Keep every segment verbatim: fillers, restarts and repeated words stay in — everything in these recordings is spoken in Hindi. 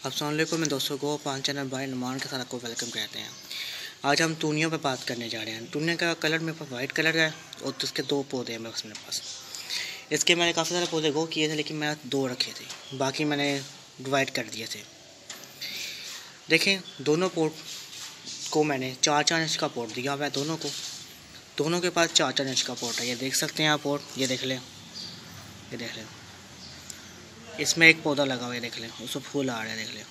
अस्सलाम वालेकुम मैं दोस्तों को पाँच चैनल भाई नुमान के साथ आपको वेलकम कहते हैं। आज हम टूनियों पे बात करने जा रहे हैं। टूनिया का कलर मेरे पास वाइट कलर है और उसके दो पौधे हैं मेरे पास। इसके मैंने काफ़ी सारे पौधे गो किए थे, लेकिन मैंने दो रखे थे, बाकी मैंने डिवाइड कर दिए थे। देखें, दोनों पोट को मैंने चार चार इंच का पोट दिया हुआ है। दोनों को दोनों के पास चार चार इंच का पोट है। ये देख सकते हैं आप पोट, ये देख लें, ये देख लें। इसमें एक पौधा लगा हुआ है, देख लें, उसमें फूल आ रहे हैं, देख लें।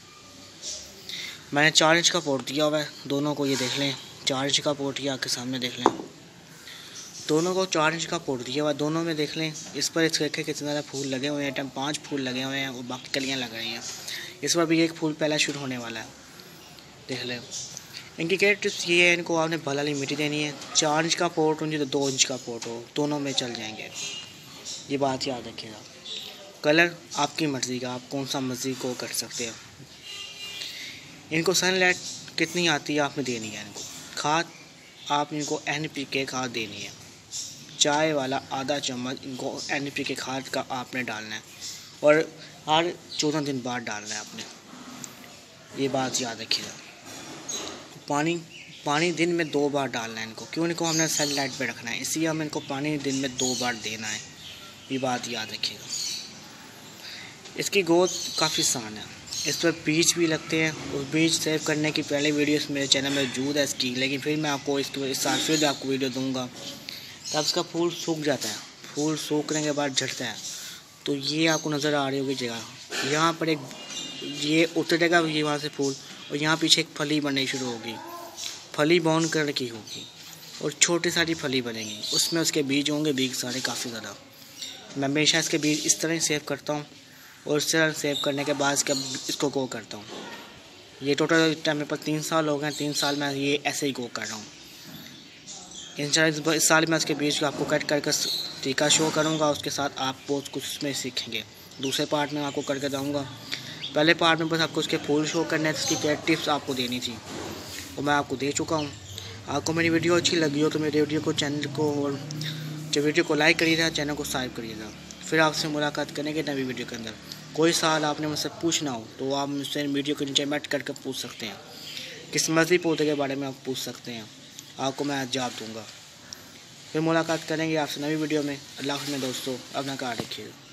मैंने चार इंच का पोट दिया हुआ है दोनों को, ये देख लें। चार इंच का पोट ये आपके सामने देख लें। दोनों को चार इंच का पोट दिया हुआ है। दोनों में देख लें, इस पर इसके कितने ज़्यादा फूल लगे हुए हैं। टाइम पाँच फूल लगे हुए हैं और बाकी कलियाँ लग रही हैं। इस पर भी एक फूल पहला शुरू होने वाला है, देख लें। इनकी केयर टिप्स ये है, इनको आपने भला वाली मिट्टी देनी है। चार इंच का पोट हो तो दो इंच का पोट हो, दोनों में चल जाएंगे। ये बात याद रखिएगा। कलर आपकी मर्ज़ी का, आप कौन सा मर्ज़ी को कर सकते हैं। इनको सनलाइट कितनी आती है आपने देनी है। इनको खाद आप इनको एन पी के खाद देनी है। चाय वाला आधा चम्मच इनको एन पी के खाद का आपने डालना है और हर चौदह दिन बाद डालना है आपने। ये बात याद रखिएगा। पानी पानी दिन में दो बार डालना है इनको। क्यों? इनको हमने सनलाइट पे रखना है, इसलिए हमें इनको पानी दिन में दो बार देना है। ये बात याद रखिएगा। इसकी ग्रोथ काफ़ी आसान है। इस पर बीज भी लगते हैं। उस बीज सेव करने की पहले वीडियोस मेरे चैनल में मौजूद है इसकी, लेकिन फिर मैं आपको इसको इस साल फिर आपको वीडियो दूंगा। तब इसका फूल सूख जाता है। फूल सूखने के बाद झड़ता है, तो ये आपको नज़र आ रही होगी जगह। यहाँ पर एक ये उतरेगा, ये वहाँ से फूल, और यहाँ पीछे एक फली बननी शुरू होगी। फली बाउंड कलर की होगी और छोटी सारी फली बनेगी। उसमें उसके बीज होंगे, बीज सारे काफ़ी ज़्यादा। मैं हमेशा इसके बीज इस तरह सेव करता हूँ और इस तरह सेव करने के बाद इसका इसको गो करता हूँ। ये टोटल टाइम मेरे पास तीन साल हो गए। तीन साल में ये ऐसे ही गो कर रहा हूँ। इंशाल्लाह इस साल मैं इसके बीज को आपको कट करके तरीका शो करूँगा। उसके साथ आप बहुत कुछ उसमें सीखेंगे। दूसरे पार्ट में आपको करके दूँगा। पहले पार्ट में बस आपको उसके फूल शो करने हैं, इसकी क्या टिप्स आपको देनी थी वो मैं आपको दे चुका हूँ। आपको मेरी वीडियो अच्छी लगी हो तो मेरे वीडियो को चैनल को और जो वीडियो को लाइक करिएगा, चैनल को सब्सक्राइब करिएगा। फिर आपसे मुलाकात करेंगे नवी वीडियो के अंदर। कोई सवाल आपने मुझसे पूछना हो तो आप मुझसे वीडियो के नीचे कमेंट करके पूछ सकते हैं। किस मर्जी पौधे के बारे में आप पूछ सकते हैं, आपको मैं जवाब दूंगा। फिर मुलाकात करेंगे आपसे नवी वीडियो में। अल्लाह हाफ़िज़ दोस्तों, अपना ख्याल रखिएगा।